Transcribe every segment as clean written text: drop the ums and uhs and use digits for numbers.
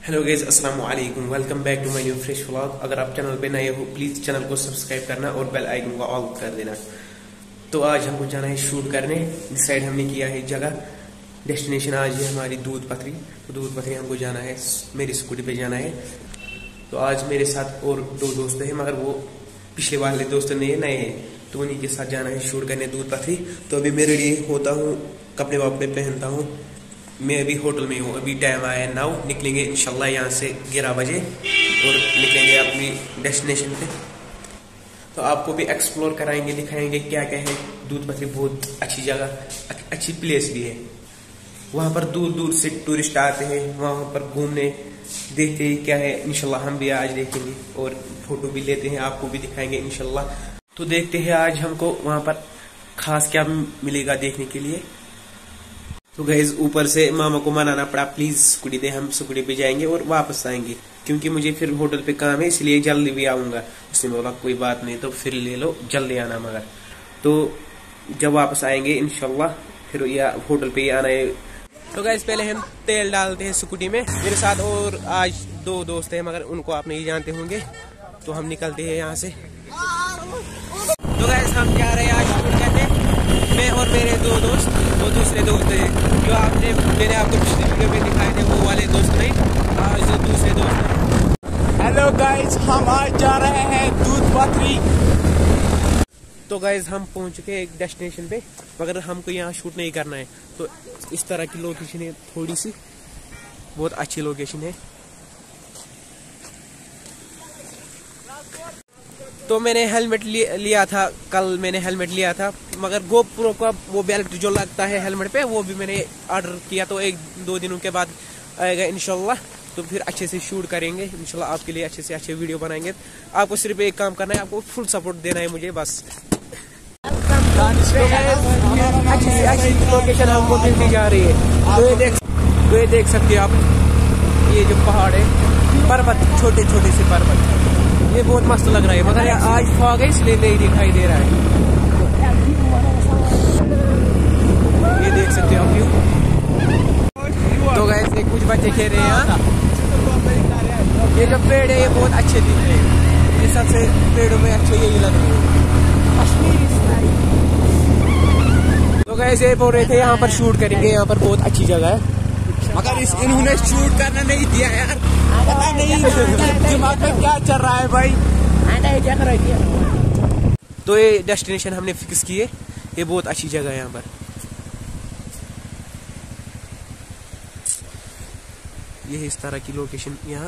Hello guys, अस्सलाम वालेकुम। Welcome back to my new fresh vlog. अगर आप चैनल पे नए हो प्लीज चैनल को सब्सक्राइब करना और बेल आइकन को ऑल कर देना। तो आज हमको जाना है शूट करने। डिसाइड हमने किया है जगह, डेस्टिनेशन आज है हमारी दूध पथरी। तो दूध पथरी हमको जाना है, मेरी स्कूटी पे जाना है। तो आज मेरे साथ और दो दोस्त हैं, मगर वो पिछले वाले दोस्त नहीं है, नए हैं। तो उन्हीं के साथ जाना है शूट करने दूध पथरी। तो अभी मैं रेडी होता हूँ, कपड़े वपड़े पहनता हूँ। मैं अभी होटल में हूँ, अभी टाइम आया 9, निकलेंगे इंशाल्लाह यहाँ से 11 बजे और निकलेंगे अपनी डेस्टिनेशन पे। तो आपको भी एक्सप्लोर कराएंगे, दिखाएंगे क्या क्या है। दूध पथरी बहुत अच्छी जगह, अच्छी प्लेस भी है। वहाँ पर दूर दूर से टूरिस्ट आते हैं वहाँ पर घूमने, देखते हैं क्या है। इंशाल्लाह हम भी आज देखेंगे और फोटो भी लेते हैं, आपको भी दिखाएंगे इंशाल्लाह। तो देखते हैं आज हमको वहाँ पर खास क्या मिलेगा देखने के लिए। तो गाइस ऊपर से मामा को मनाना पड़ा, प्लीज स्कूटी दे, हम स्कूटी पे जाएंगे और वापस आएंगे, क्योंकि मुझे फिर होटल पे काम है, इसलिए जल्दी भी आऊंगा। उसने बोला कोई बात नहीं, तो फिर ले लो, जल्दी आना। मगर तो जब वापस आएंगे इंशाल्लाह फिर या होटल पे ही आना है। तो गाइस पहले हम तेल डालते हैं स्कूटी में। मेरे साथ और आज दो दोस्त हैं, मगर उनको आप नहीं जानते होंगे। तो हम निकलते हैं यहाँ से। तो गाइस हम जा रहे हैं आज शूट करने, मैं और मेरे दो दोस्त। वो दूसरे दोस्त हैं जो मैंने आपको पिछले वीडियो में दिखाए थे, वो वाले दोस्त नहीं, आज जो दूसरे दोस्त हैं। हेलो गाइस, हम आज जा रहे हैं दूध पथरी। तो गाइस हम पहुंच चुके एक डेस्टिनेशन पे, मगर हमको यहाँ शूट नहीं करना है। तो इस तरह की लोकेशन है, थोड़ी सी बहुत अच्छी लोकेशन है। तो मैंने हेलमेट लिया था, कल मैंने हेलमेट लिया था, मगर गोप्रो का वो बेल्ट जो लगता है हेलमेट पे, वो भी मैंने ऑर्डर किया। तो 1-2 दिनों के बाद आएगा इंशाल्लाह। तो फिर अच्छे से शूट करेंगे इंशाल्लाह, आपके लिए अच्छे से अच्छे वीडियो बनाएंगे। आपको सिर्फ एक काम करना है, आपको फुल सपोर्ट देना है मुझे बस। अच्छी से अच्छी लोकेशन हमको मिलती जा रही है। तो ये देख सकते हो आप, ये जो पहाड़ है, पर्वत, छोटे छोटे से पर्वत, ये बहुत मस्त लग रहा है। मगर आज फॉग है इसलिए नहीं दिखाई दे रहा है। ये देख सकते हो आप व्यू। तो गाइस ये कुछ बच्चे खेल रहे हैं यहाँ। ये जो पेड़ है ये बहुत अच्छे दिख रहे हैं, ये सबसे पेड़ों में अच्छे यही लग रहे हैं। तो गाइस ये बोल रहे थे यहाँ पर शूट करेंगे, यहाँ पर बहुत अच्छी जगह है, मगर इन्होंने शूट करना नहीं दिया यार। पता नहीं दिमाग में क्या चल रहा है भाई। तो ये डेस्टिनेशन हमने फिक्स की है, ये बहुत अच्छी जगह है यहाँ पर। ये है इस तरह की लोकेशन यहाँ।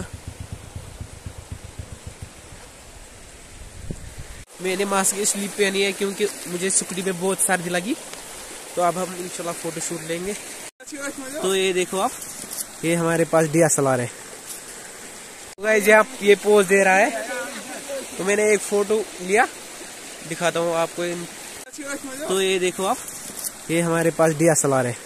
मैंने मास्क इसलिए पहनी है क्योंकि मुझे स्कूटी में बहुत सर्दी लगी। तो अब हम इंशाल्लाह फोटो शूट लेंगे। तो ये देखो आप, ये हमारे पास DSLR है। तो गाइस ये पोज दे रहा है, तो मैंने एक फोटो लिया, दिखाता हूँ आपको। तो ये देखो आप, ये हमारे पास DSLR है।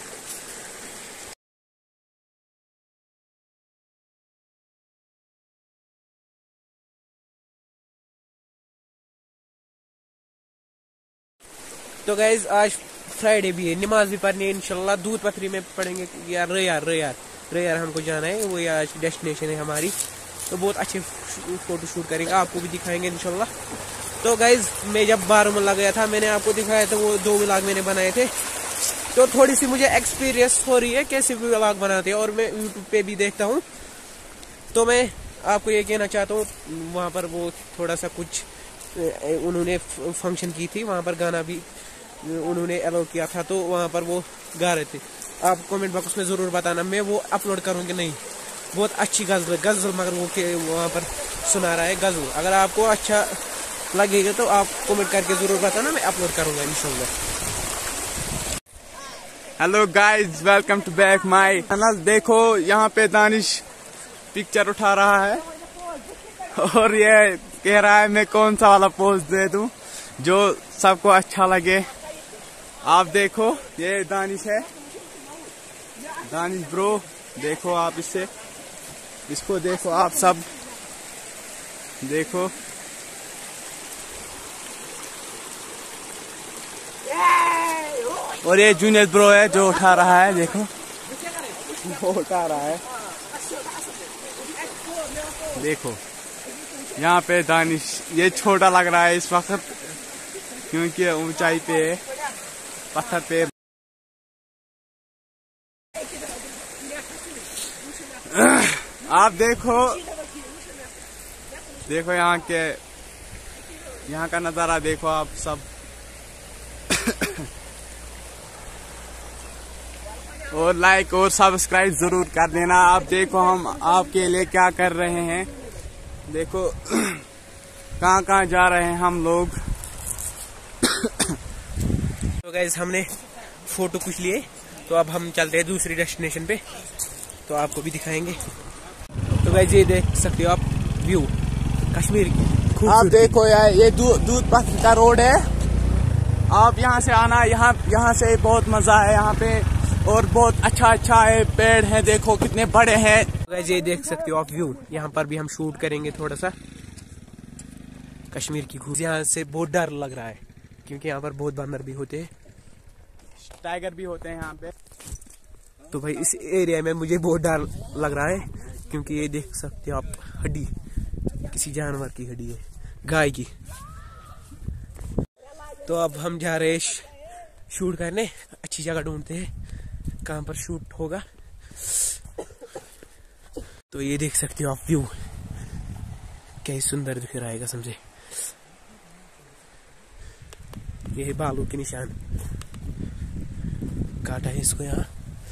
तो गाइस आज फ्राइडे भी है, नमाज भी पढ़नी है इंशाल्लाह। दूध पथरी में पढ़ेंगे यार, रेयार हमको जाना है, वो आज डेस्टिनेशन है हमारी। तो बहुत अच्छे फोटो शूट करेंगे, आपको भी दिखाएंगे इंशाल्लाह। तो गाइज मैं जब बारामूला गया था, मैंने आपको दिखाया था, वो 2 व्लॉग मैंने बनाए थे। तो थोड़ी सी मुझे एक्सपीरियंस हो रही है कैसे व्लॉग बनाते हैं, और मैं यूट्यूब पे भी देखता हूँ। तो मैं आपको ये कहना चाहता हूँ, वहाँ पर वो थोड़ा सा कुछ उन्होंने फंक्शन की थी, वहाँ पर गाना भी उन्होंने अलाउ किया था, तो वहाँ पर वो गा रहे थे। आप कमेंट बॉक्स में जरूर बताना, मैं वो अपलोड करूँगी नहीं। बहुत अच्छी गजल मगर वो वहाँ पर सुना रहा है गजल। अगर आपको अच्छा लगेगा तो आप कमेंट करके जरूर बताना, मैं अपलोड करूँगा इंशाल्लाह। Hello guys, welcome to back my channel. देखो यहाँ पे दानिश पिक्चर उठा रहा है और ये कह रहा है मैं कौन सा वाला पोज दे दूं जो सबको अच्छा लगे। आप देखो ये दानिश है, दानिश ब्रो, देखो आप इसको देखो, आप सब देखो। और ये जूनियर ब्रो है जो उठा रहा है, देखो वो उठा रहा है। देखो यहाँ पे दानिश, ये छोटा लग रहा है इस वक्त क्योंकि ऊंचाई पे पत्थर पे। आप देखो देखो यहाँ का नजारा देखो आप सब। और लाइक और सब्सक्राइब जरूर कर देना। आप देखो हम आपके लिए क्या कर रहे हैं, देखो कहाँ कहाँ जा रहे हैं हम लोग। तो गाइस हमने फोटो कुछ लिए, तो अब हम चलते हैं दूसरी डेस्टिनेशन पे, तो आपको भी दिखाएंगे। तो गाइस ये देख सकते हो आप व्यू कश्मीर की। आप देखो यार ये दूध पथ का रोड है। आप यहाँ से आना, यहाँ से बहुत मजा है यहाँ पे, और बहुत अच्छा है, पेड़ है देखो कितने बड़े हैं। तो गाइस ये देख सकते हो आप व्यू, यहाँ पर भी हम शूट करेंगे थोड़ा सा कश्मीर की खूबसूरती। यहाँ से बहुत डर लग रहा है क्योंकि यहाँ पर बहुत बंदर भी होते हैं, टाइगर भी होते हैं यहाँ पे। तो भाई इस एरिया में मुझे बहुत डर लग रहा है क्योंकि ये देख सकते हो आप हड्डी, किसी जानवर की हड्डी है, गाय की। तो अब हम जा रहे हैं शूट करने, अच्छी जगह ढूंढते हैं कहाँ पर शूट होगा। तो ये देख सकते हो आप व्यू, क्या ही सुंदर दिख रहा है कसम से। ये है बालू के निशान, काटा है इसको यहाँ।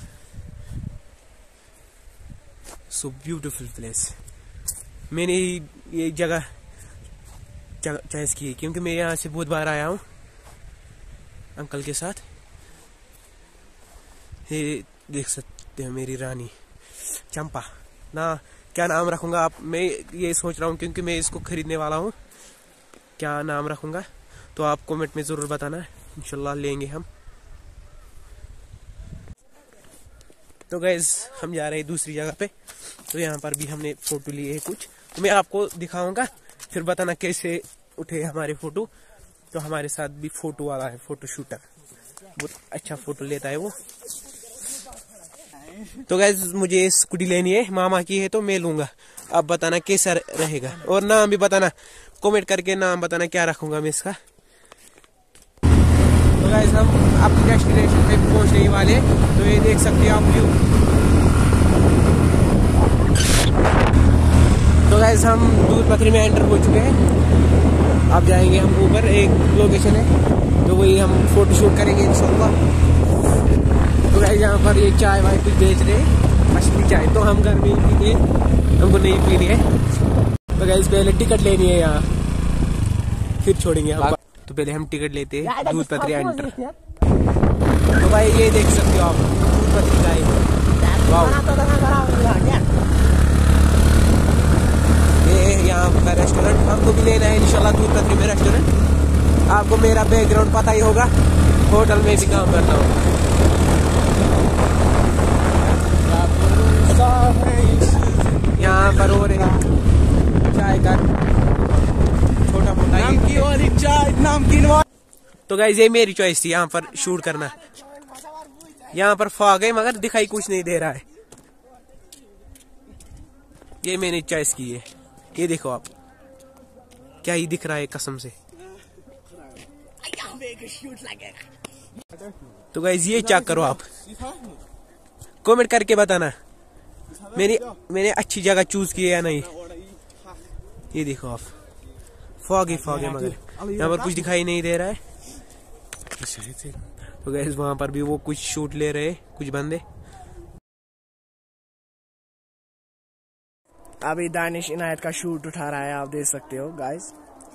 So beautiful place. मैंने ये जगह चॉइस की है क्योंकि मैं यहाँ से बहुत बार आया हूँ अंकल के साथ। ये देख सकते हो मेरी रानी चंपा, ना क्या नाम रखूंगा आप, मैं ये सोच रहा हूँ क्योंकि मैं इसको खरीदने वाला हूँ, क्या नाम रखूंगा तो आप कमेंट में जरूर बताना, इंशाल्लाह लेंगे हम। तो गाइस हम जा रहे हैं दूसरी जगह पे, तो यहाँ पर भी हमने फोटो लिए है कुछ, तो मैं आपको दिखाऊंगा, फिर बताना कैसे उठे हमारे फोटो। तो हमारे साथ भी फोटो वाला है, फोटो शूटर, बहुत अच्छा फोटो लेता है वो। तो गाइस मुझे स्कूटी लेनी है, मामा की है तो मैं लूंगा, आप बताना कैसा रहेगा, और नाम भी बताना, कमेंट करके नाम बताना क्या रखूंगा मैं इसका। तो गाइस हम अपनी डेस्टिनेशन पे पहुंचने वाले, तो ये देख सकते हो आप व्यू। तो गाइस हम दूध पथरी में एंटर हो चुके हैं, अब जाएंगे हम ऊपर, एक लोकेशन है तो वही हम फोटो शूट करेंगे इंशाल्लाह। तो गाइस यहाँ पर ये चाय वाय कुछ बेच रहे हैं, मछली चाय, तो हम घर में ही पीते हैं, हमको नहीं पीनी है। तो गाइस पहले टिकट लेनी है यहाँ, फिर छोड़ेंगे हम। तो पहले हम टिकट लेते हैं दूध पथरी एंटर। तो भाई ये देख सकते हो आप दूध पथरी का ये यहाँ का रेस्टोरेंट, हमको भी लेना है इंशाल्लाह दूध पथरी में रेस्टोरेंट। आपको मेरा बैकग्राउंड पता ही होगा, होटल में भी काम करता हूँ। यहाँ पर और चाय का छोटा मोटा चाय नमकीन। तो गाइस ये मेरी चॉइस थी यहाँ पर शूट करना। यहाँ पर फॉग है मगर दिखाई कुछ नहीं दे रहा है, ये मैंने चॉइस की है। ये देखो आप क्या ही दिख रहा है कसम से। तो गाइस ये चेक करो आप, कमेंट करके बताना मैंने अच्छी जगह चूज की है या नहीं। ये देखो आप फॉग है मगर यहाँ पर कुछ दिखाई नहीं दे रहा है। तो गाइस वहां पर भी वो कुछ शूट ले रहे कुछ बंदे। अभी दानिश इनायत का शूट उठा रहा है, आप देख सकते हो गाइस।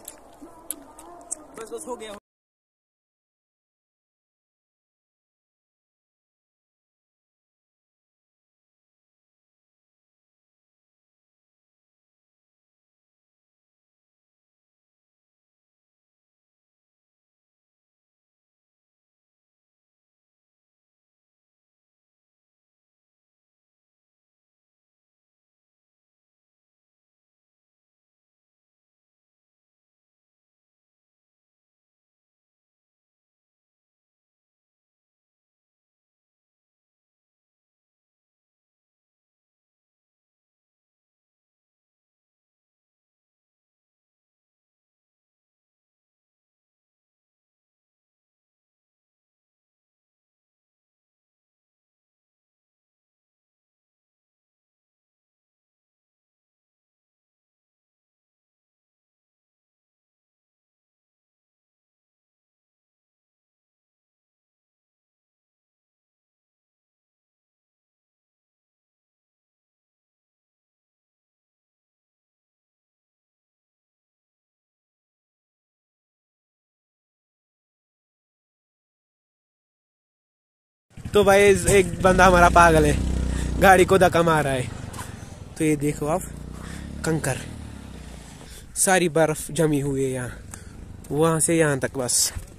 बस हो गया। तो भाई एक बंदा हमारा पागल है, गाड़ी को धक्का मार रहा है। तो ये देखो आप, कंकर, सारी बर्फ जमी हुई है यहाँ, वहां से यहाँ तक बस।